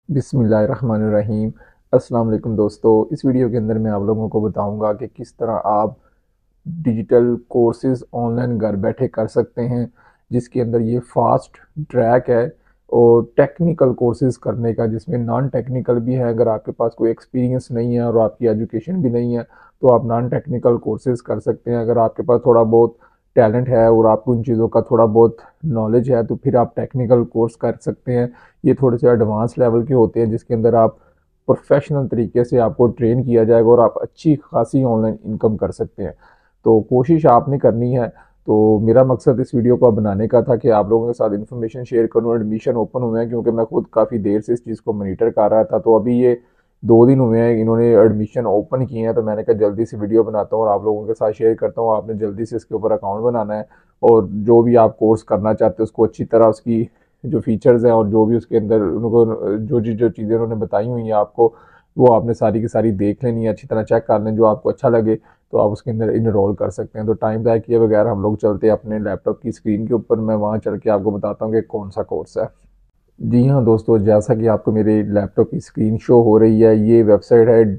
बिस्मिल्लाहिर्रहमानिर्रहीम। अस्सलाम वालेकुम दोस्तों, इस वीडियो के अंदर मैं आप लोगों को बताऊंगा कि किस तरह आप डिजिटल कोर्सेज ऑनलाइन घर बैठे कर सकते हैं, जिसके अंदर ये फास्ट ट्रैक है और टेक्निकल कोर्सेज करने का, जिसमें नॉन टेक्निकल भी है। अगर आपके पास कोई एक्सपीरियंस नहीं है और आपकी एजुकेशन भी नहीं है तो आप नॉन टेक्निकल कोर्सेज कर सकते हैं। अगर आपके पास थोड़ा बहुत टैलेंट है और आपको इन चीज़ों का थोड़ा बहुत नॉलेज है तो फिर आप टेक्निकल कोर्स कर सकते हैं। ये थोड़े से एडवांस लेवल के होते हैं, जिसके अंदर आप प्रोफेशनल तरीके से आपको ट्रेन किया जाएगा और आप अच्छी खासी ऑनलाइन इनकम कर सकते हैं। तो कोशिश आपने करनी है। तो मेरा मकसद इस वीडियो को बनाने का था कि आप लोगों के साथ इन्फॉर्मेशन शेयर करूँ। एडमिशन ओपन हुए हैं, क्योंकि मैं खुद काफ़ी देर से इस चीज़ को मॉनिटर कर रहा था। तो अभी ये 2 दिन हुए हैं इन्होंने एडमिशन ओपन किए हैं, तो मैंने कहा जल्दी से वीडियो बनाता हूँ और आप लोगों के साथ शेयर करता हूँ। आपने जल्दी से इसके ऊपर अकाउंट बनाना है और जो भी आप कोर्स करना चाहते हैं उसको अच्छी तरह उसकी जो फीचर्स हैं और जो भी उसके अंदर उनको जो चीज़ें उन्होंने बताई हुई हैं आपको, वो आपने सारी की सारी देख लेनी है, अच्छी तरह चेक कर लें। जो आपको अच्छा लगे तो आप उसके अंदर इनरोल कर सकते हैं। तो टाइम ज़ाया किए बगैर हम लोग चलते हैं अपने लैपटॉप की स्क्रीन के ऊपर। मैं वहाँ चल के आपको बताता हूँ कि कौन सा कोर्स है। जी हाँ दोस्तों, जैसा कि आपको मेरे लैपटॉप की स्क्रीन शो हो रही है, ये वेबसाइट है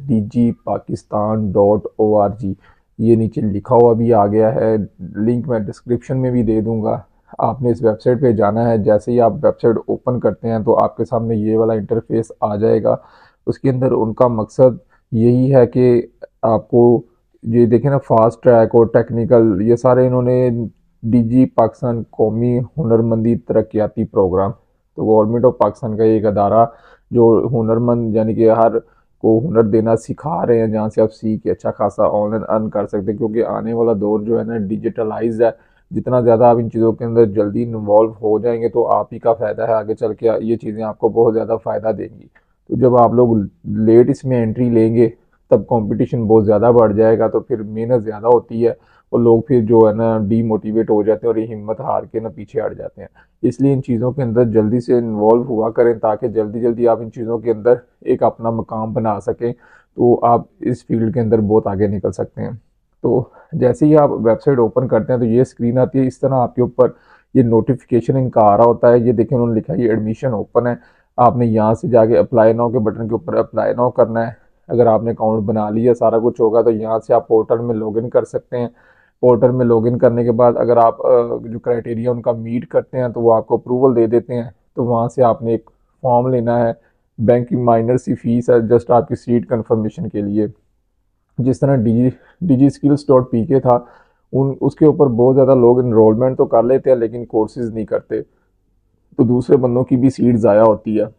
digipakistan.org। ये नीचे लिखा हुआ भी आ गया है, लिंक मैं डिस्क्रिप्शन में भी दे दूंगा। आपने इस वेबसाइट पे जाना है। जैसे ही आप वेबसाइट ओपन करते हैं तो आपके सामने ये वाला इंटरफेस आ जाएगा। उसके अंदर उनका मकसद यही है कि आपको ये देखें ना, फास्ट ट्रैक और टेक्निकल, ये सारे इन्होंने डीजी पाकिस्तान कौमी हुनरमंदी तरक्याती प्रोग्राम, तो गवर्नमेंट ऑफ पाकिस्तान का एक अदारा जो हुनरमंद यानी कि हर को हुनर देना सिखा रहे हैं, जहाँ से आप सीख के अच्छा खासा ऑनलाइन अर्न कर सकते हैं। क्योंकि आने वाला दौर जो है ना डिजिटलाइज है। जितना ज़्यादा आप इन चीज़ों के अंदर जल्दी इन्वॉल्व हो जाएंगे तो आप ही का फ़ायदा है, आगे चल के ये चीज़ें आपको बहुत ज़्यादा फ़ायदा देंगी। तो जब आप लोग लेट इसमें एंट्री लेंगे तब कंपटीशन बहुत ज़्यादा बढ़ जाएगा, तो फिर मेहनत ज़्यादा होती है और लोग फिर जो है ना डीमोटिवेट हो जाते हैं और ये हिम्मत हार के ना पीछे हट जाते हैं। इसलिए इन चीज़ों के अंदर जल्दी से इन्वॉल्व हुआ करें, ताकि जल्दी जल्दी आप इन चीज़ों के अंदर एक अपना मकाम बना सकें, तो आप इस फील्ड के अंदर बहुत आगे निकल सकते हैं। तो जैसे ही आप वेबसाइट ओपन करते हैं तो ये स्क्रीन आती है। इस तरह आपके ऊपर ये नोटिफिकेशन इनका आ रहा होता है। ये देखें उन्होंने लिखा है ये एडमिशन ओपन है। आपने यहाँ से जाके अप्लाई नाउ के बटन के ऊपर अप्लाई नाउ करना है। अगर आपने अकाउंट बना लिया सारा कुछ होगा तो यहाँ से आप पोर्टल में लॉगिन कर सकते हैं। पोर्टल में लॉगिन करने के बाद अगर आप जो क्राइटेरिया उनका मीट करते हैं तो वो आपको अप्रूवल दे देते हैं। तो वहाँ से आपने एक फॉर्म लेना है। बैंक की माइनर सी फीस है जस्ट आपकी सीट कंफर्मेशन के लिए। जिस तरह डिजी स्किल्स डॉट पी के था, उन उसके ऊपर बहुत ज़्यादा लोग इनरोलमेंट तो कर लेते हैं लेकिन कोर्सेज नहीं करते, तो दूसरे बंदों की भी सीट ज़ाया होती है।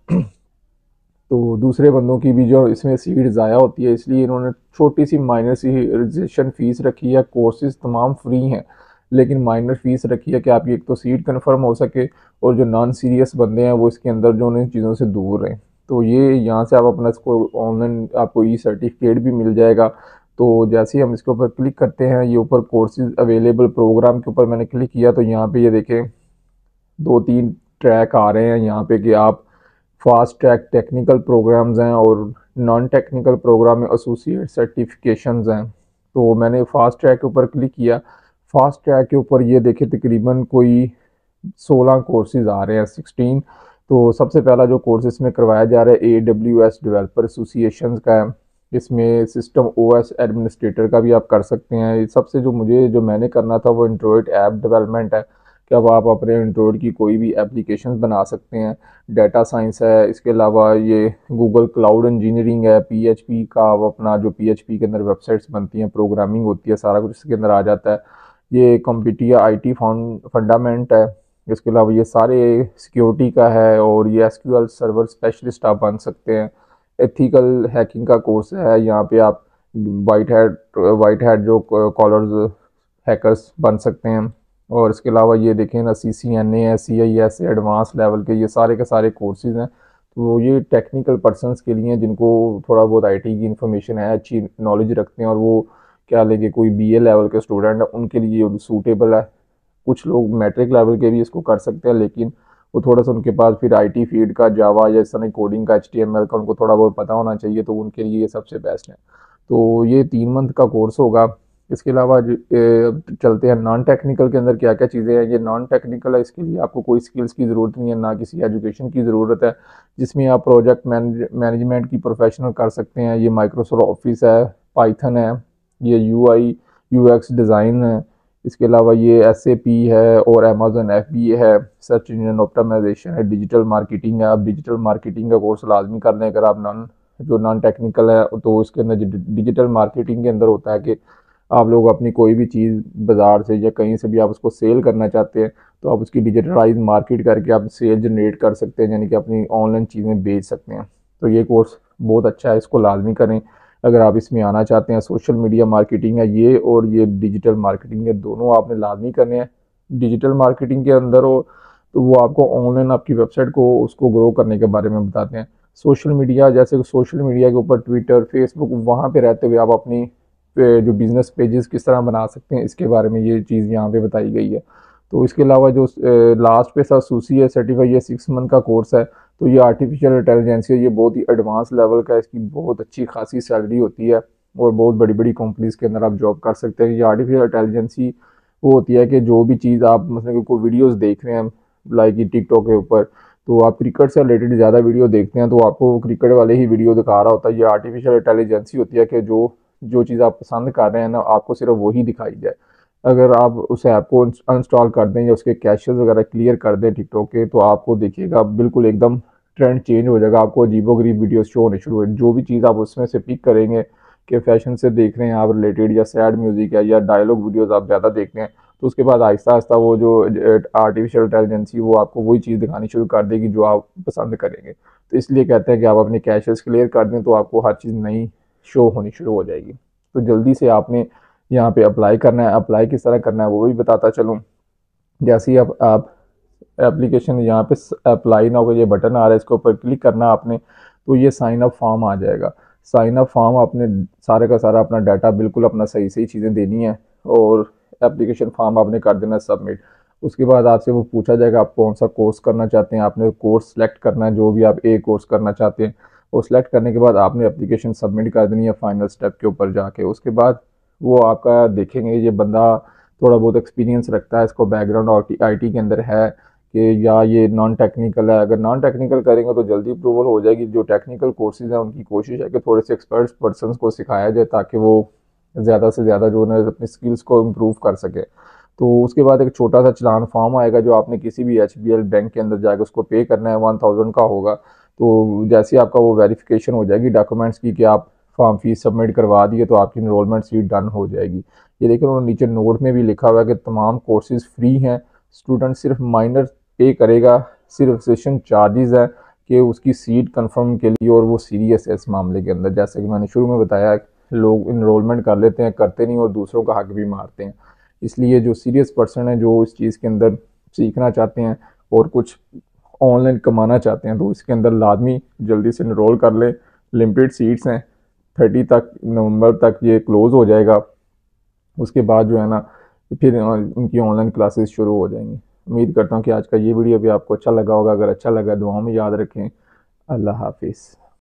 तो दूसरे बंदों की भी जो इसमें सीट ज़ाया होती है, इसलिए इन्होंने छोटी सी माइनर सी रजिस्ट्रेशन फ़ीस रखी है। कोर्सेज तमाम फ्री हैं लेकिन माइनर फ़ीस रखी है कि आपकी एक तो सीट कन्फर्म हो सके और जो नॉन सीरियस बंदे हैं वो इसके अंदर जो उन चीज़ों से दूर रहें। तो ये यहाँ से आप अपना इसको ऑनलाइन आपको ई सर्टिफिकेट भी मिल जाएगा। तो जैसे ही हम इसके ऊपर क्लिक करते हैं, ये ऊपर कोर्सेज अवेलेबल प्रोग्राम के ऊपर मैंने क्लिक किया तो यहाँ पे ये देखें 2-3 ट्रैक आ रहे हैं यहाँ पे कि आप फास्ट ट्रैक टेक्निकल प्रोग्राम्स हैं और नॉन टेक्निकल प्रोग्राम में एसोसिएट सर्टिफिकेशंस हैं। तो मैंने फास्ट ट्रैक के ऊपर क्लिक किया। फास्ट ट्रैक के ऊपर ये देखे तकरीबन कोई 16 कोर्सेज आ रहे हैं, 16। तो सबसे पहला जो कोर्स इसमें करवाया जा रहा है AWS डेवलपर एसोसिएशन का है। इसमें सिस्टम OS एडमिनिस्ट्रेटर का भी आप कर सकते हैं। सबसे जो मैंने करना था वो एंड्रॉयड ऐप डेवलपमेंट है कि अब आप अपने एंड्रॉयड की कोई भी एप्लीकेशन बना सकते हैं। डाटा साइंस है, इसके अलावा ये गूगल क्लाउड इंजीनियरिंग है, PHP का अपना जो PHP के अंदर वेबसाइट्स बनती हैं, प्रोग्रामिंग होती है, सारा कुछ इसके अंदर आ जाता है। ये कंप्यूटर IT फंडामेंट है। इसके अलावा ये सारे सिक्योरिटी का है और ये SQL सर्वर स्पेशलिस्ट आप बन सकते हैं। एथिकल हैकिंग का कोर्स है, यहाँ पे आप वाइट हैट जो कॉलर्स हैकर्स बन सकते हैं। और इसके अलावा ये देखें ना, CCNA, CIS एडवांस लेवल के ये सारे के सारे कोर्सेज हैं। तो ये टेक्निकल पर्सनस के लिए हैं जिनको थोड़ा बहुत IT की इन्फॉर्मेशन है, अच्छी नॉलेज रखते हैं और वो क्या लेंगे, कोई BA लेवल के स्टूडेंट है उनके लिए सूटेबल है। कुछ लोग मैट्रिक लेवल के भी इसको कर सकते हैं लेकिन वो थोड़ा सा उनके पास फिर IT फील्ड का जावा या इस तरह कोडिंग का HTML का उनको थोड़ा बहुत पता होना चाहिए, तो उनके लिए ये सबसे बेस्ट है। तो ये 3 मंथ का कोर्स होगा इसके अलावा चलते हैं नॉन टेक्निकल के अंदर क्या क्या चीज़ें हैं। ये नॉन टेक्निकल है, इसके लिए आपको कोई स्किल्स की ज़रूरत नहीं है, ना किसी एजुकेशन की ज़रूरत है, जिसमें आप प्रोजेक्ट मैनेजमेंट की प्रोफेशनल कर सकते हैं। ये माइक्रोसॉफ्ट ऑफिस है, पाइथन है, ये यूआई यूएक्स डिज़ाइन है, इसके अलावा ये एसएपी है और अमेजन एफबीए है, सर्च इंजन ऑप्टिमाइजेशन है, डिजिटल मार्केटिंग है। आप डिजिटल मार्केटिंग का कोर्स लाजमी कर लें अगर आप नॉन टेक्निकल है। तो इसके अंदर डिजिटल मार्केटिंग के अंदर होता है कि आप लोग अपनी कोई भी चीज़ बाज़ार से या कहीं से भी आप उसको सेल करना चाहते हैं, तो आप उसकी डिजिटलाइज मार्केट करके आप सेल जनरेट कर सकते हैं, यानी कि अपनी ऑनलाइन चीज़ें बेच सकते हैं। तो ये कोर्स बहुत अच्छा है, इसको लाजमी करें अगर आप इसमें आना चाहते हैं। सोशल मीडिया मार्केटिंग है ये, और ये डिजिटल मार्केटिंग है, दोनों आपने लाजमी करने हैं। डिजिटल मार्केटिंग के अंदर हो तो वो आपको ऑनलाइन आपकी वेबसाइट को उसको ग्रो करने के बारे में बताते हैं। सोशल मीडिया, जैसे सोशल मीडिया के ऊपर ट्विटर फेसबुक, वहाँ पे रहते हुए आप अपनी जो बिज़नेस पेजेस किस तरह बना सकते हैं, इसके बारे में ये चीज़ यहाँ पे बताई गई है। तो इसके अलावा जो लास्ट पे एसोसिएट सर्टिफाइड, ये 6 मंथ का कोर्स है। तो ये आर्टिफिशियल इंटेलिजेंस है, ये बहुत ही एडवांस लेवल का है, इसकी बहुत अच्छी खासी सैलरी होती है और बहुत बड़ी बड़ी कंपनीज़ के अंदर आप जॉब कर सकते हैं। ये आर्टिफिशियल इंटेलिजेंसी वो होती है कि जो भी चीज़ आप मतलब कोई वीडियोज़ देख रहे हैं लाइक टिकटॉक के ऊपर, तो आप क्रिकेट से रिलेटेड ज़्यादा वीडियो देखते हैं तो आपको क्रिकेट वाले ही वीडियो दिखा रहा होता है। ये आर्टिफिशियल इंटेलिजेंसी होती है कि जो चीज़ आप पसंद कर रहे हैं ना, आपको सिर्फ वही दिखाई जाए। अगर आप उस ऐप को अनइंस्टॉल कर दें या उसके कैशेस वगैरह क्लियर कर दें टिकटॉक के, तो आपको देखिएगा बिल्कुल एकदम ट्रेंड चेंज हो जाएगा, आपको अजीबोगरीब वीडियोस शो होने शुरू हो। जो भी चीज़ आप उसमें से पिक करेंगे कि फैशन से देख रहे हैं आप रिलेटेड, या सैड म्यूज़िक है या डायलॉग वीडियोस आप ज़्यादा देखते हैं, तो उसके बाद आहिस्ता आहिस्ता वो जो आर्टिफिशियल इंटेलिजेंसी वो आपको वही चीज़ दिखानी शुरू कर देगी जो आप पसंद करेंगे। तो इसलिए कहते हैं कि आप अपने कैशेस क्लियर कर दें तो आपको हर चीज़ नई शो होनी शुरू हो जाएगी। तो जल्दी से आपने यहाँ पे अप्लाई करना है। अप्लाई किस तरह करना है वो भी बताता चलूँ। जैसे ही आप एप्लीकेशन यहाँ पे अप्लाई नाउ का ये बटन आ रहा है, इसके ऊपर क्लिक करना आपने, तो ये साइन अप फॉर्म आ जाएगा। साइन अप फॉर्म आपने सारे का सारा अपना डाटा बिल्कुल अपना सही सही चीज़ें देनी है और एप्लीकेशन फॉर्म आपने कर देना सबमिट। उसके बाद आपसे वो पूछा जाएगा आप कौन सा कोर्स करना चाहते हैं, आपने कोर्स सेलेक्ट करना है, जो भी आप ए कोर्स करना चाहते हैं। वो सिलेक्ट करने के बाद आपने एप्लीकेशन सबमिट कर देनी है फाइनल स्टेप के ऊपर जाके। उसके बाद वो आपका देखेंगे ये बंदा थोड़ा बहुत एक्सपीरियंस रखता है, इसको बैकग्राउंड आईटी के अंदर है कि या ये नॉन टेक्निकल है। अगर नॉन टेक्निकल करेंगे तो जल्दी अप्रूवल हो जाएगी। जो टेक्निकल कोर्सेज हैं उनकी कोशिश है कि थोड़े से एक्सपर्ट पर्सन को सिखाया जाए ताकि वो ज़्यादा से ज़्यादा जो है अपनी स्किल्स को इम्प्रूव कर सके। तो उसके बाद एक छोटा सा चलान फॉर्म आएगा जो आपने किसी भी HBL बैंक के अंदर जाकर उसको पे करना है, 1000 का होगा। तो जैसे ही आपका वो वेरिफिकेशन हो जाएगी डॉक्यूमेंट्स की कि आप फॉर्म फीस सबमिट करवा दिए, तो आपकी इनरोलमेंट सीट डन हो जाएगी। ये देखिए उन्होंने नीचे नोट में भी लिखा हुआ है कि तमाम कोर्सेज फ्री हैं, स्टूडेंट सिर्फ माइनर पे करेगा, सिर्फ रजिस्ट्रेशन चार्जेस है कि उसकी सीट कंफर्म के लिए, और वो सीरियस है इस मामले के अंदर। जैसे कि मैंने शुरू में बताया लोग इनरोलमेंट कर लेते हैं, करते नहीं और दूसरों का हक भी मारते हैं। इसलिए जो सीरियस पर्सन है जो इस चीज़ के अंदर सीखना चाहते हैं और कुछ ऑनलाइन कमाना चाहते हैं, तो इसके अंदर लाजमी जल्दी से इनरोल कर लें। लिमिटेड सीट्स हैं, 30 तक नवंबर तक ये क्लोज़ हो जाएगा। उसके बाद जो है ना फिर उनकी ऑनलाइन क्लासेस शुरू हो जाएंगी। उम्मीद करता हूँ कि आज का ये वीडियो भी आपको अच्छा लगा होगा। अगर अच्छा लगा दुआओं में याद रखें। अल्लाह हाफिज़।